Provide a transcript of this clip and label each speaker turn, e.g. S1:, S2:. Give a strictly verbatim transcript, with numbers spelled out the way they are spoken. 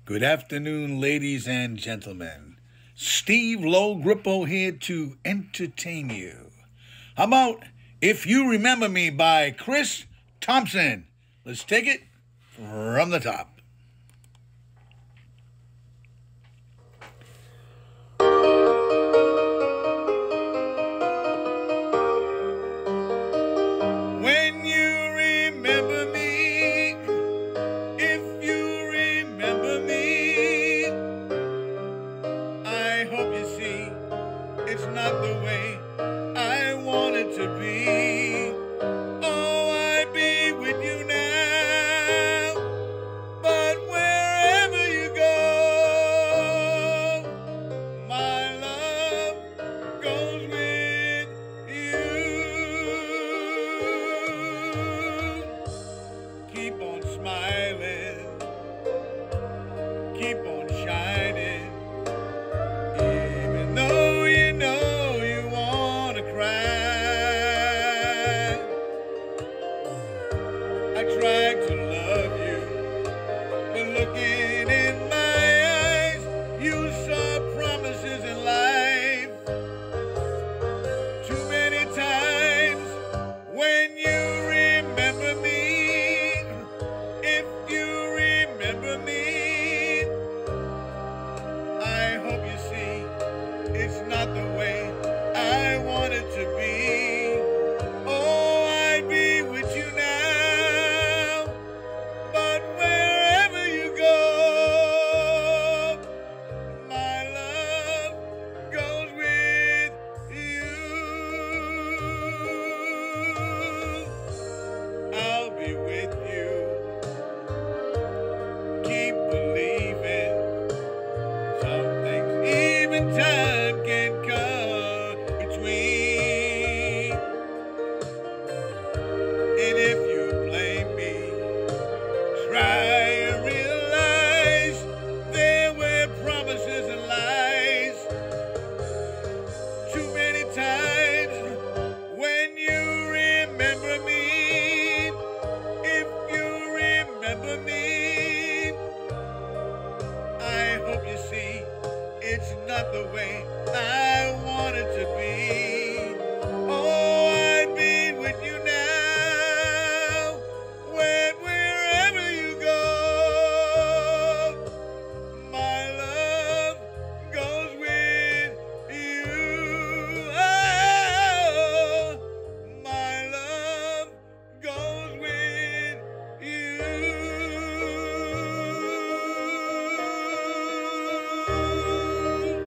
S1: Good afternoon, ladies and gentlemen. Steve Low Grippo here to entertain you. How about If You Remember Me by Chris Thompson? Let's take it from the top. When you remember me, if you remember me, I hope you see it's not the way I want it to be. Oh, I'd be with you now, but wherever you go, my love goes with you. Keep on smiling, keep on shining, even though you know you want to cry. I tried to love you